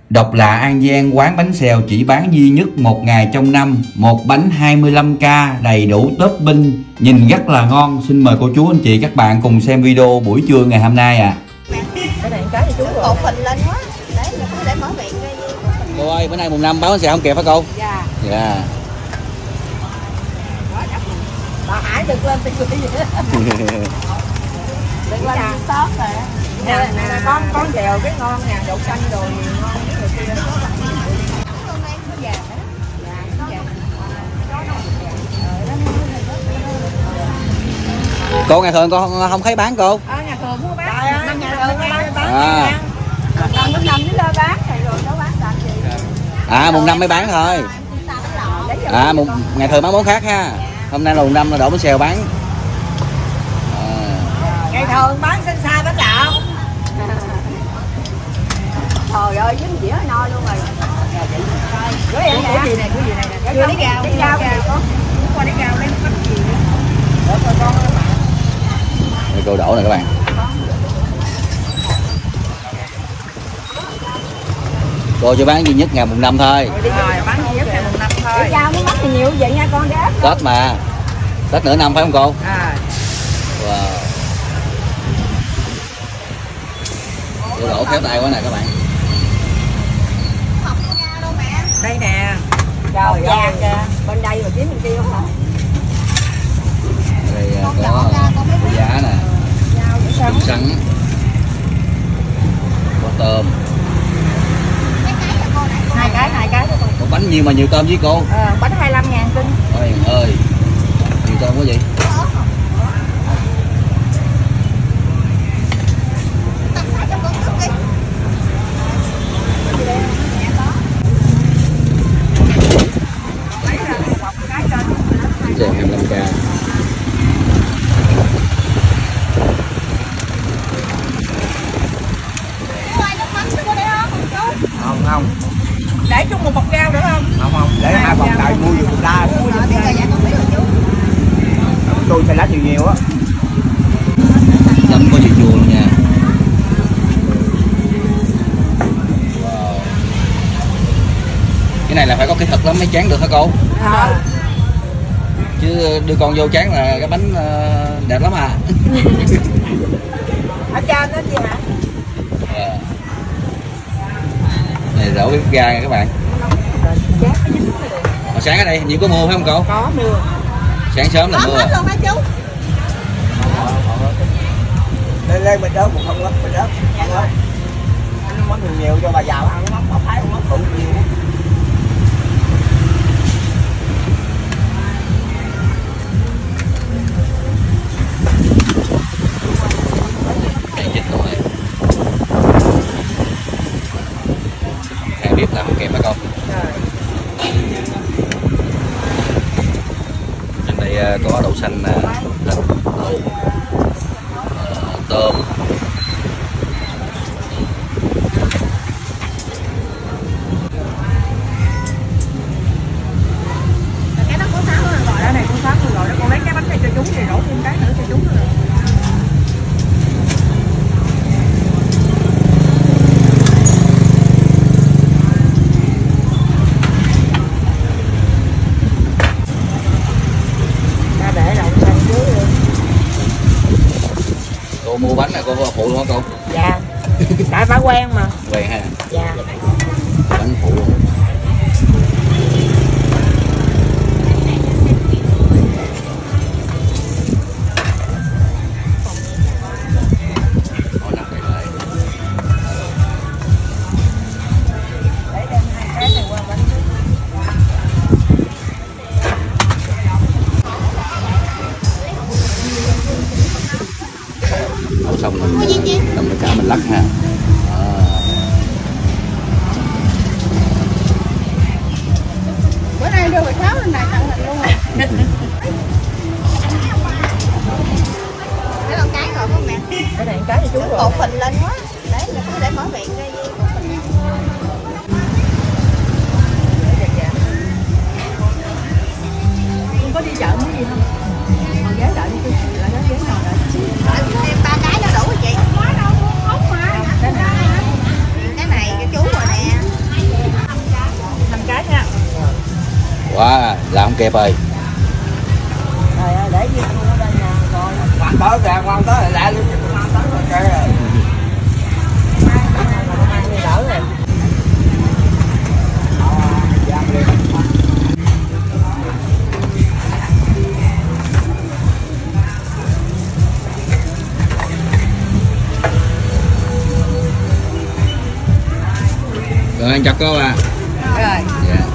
Độc lạ An Giang, quán bánh xèo chỉ bán duy nhất một ngày trong năm, một bánh 25k đầy đủ topping, nhìn rất là ngon. Xin mời cô chú anh chị các bạn cùng xem video buổi trưa ngày hôm nay ạ. Cái này cái chú cột phình lên quá. Đấy, để mở miệng ra. Cô ơi, bữa nay mùng 5 bán bánh xèo không kịp hả cô? Dạ. Dạ. Bà Hải đừng lên tiếng gì hết. Đừng lên sót rồi. Nè con chèo cái ngon nè, đậu xanh rồi ngon cái người kia. Cô ngày thường con không thấy bán cô? Nhà thường mua bán. Năm nhà thường bán. Mùng 5 mới lên bán rồi nó bán làm gì? Mùng 5 mới bán thôi. Ngày thường bán món khác ha. Hôm nay là mùng 5 là đổ bánh xèo bán. Ngày thường bán xanh xa bánh lợn. Trời ơi, dính dĩa no luôn rồi. Của gì này nè. Chưa lấy gạo con. Qua lấy gạo lấy bánh gì nữa. Để coi con mà. Đây cô đổ này các bạn. Cô chỉ bán duy nhất ngày mùng 5 thôi. Rồi, bán duy nhất ngày mùng 5 thôi. Để giao nó mắc thì nhiều vậy nha con gái. Tết mà. Tết nửa năm phải không cô? Wow. Cô đổ khéo tay quá nè các bạn. Đây nè. Trời ơi, bên đây mà kiếm bên kia không hả? Đây có giá nè, trứng sắn, có tôm. Hai cái thôi. Có bánh nhiều mà nhiều tôm với cô. Bánh 25.000 cân. Ôi ơi, nhiều tôm quá gì? Chèo 25k. Không. Để chung một bọc rau nữa không? Không, để hai bọc đại mua được ra. Tôi xay lá nhiều á. Chấm có gì chua luôn nha. Wow. Cái này là phải có kỹ thuật lắm mới chán được hả cô? Chứ đưa con vô chán là cái bánh đẹp lắm à. Ở trên đó chị hả? Này rổ bếp ga nha các bạn. Hồi sáng ở đây hình như có mưa phải không cô? Có mưa. Sáng sớm là mưa. Hết luôn hả chú? Lên mình đớp một không á, mình đớp. Anh món nhiều cho bà giàu ăn món bà thái món cũng nhiều. Đây dịch rồi. Hai bếp làm kèm hả con? Trên đây có đậu xanh nè, tôm. Cái đó có 6 rồi gọi đó này, con 6 rồi đó, con lấy cái bánh này cho chúng thì đổ thêm cái nữa cho chúng nữa. Cô mua bánh nè cô. Wow, là không kịp rồi. Trời ơi, để gì luôn ở đây nè, rồi. Bạn tới kìa, quan tới lại luôn chứ quan tới rồi kìa. Ăn đi đỡ rồi. Rồi ăn chặt cô à. Rồi. Dạ.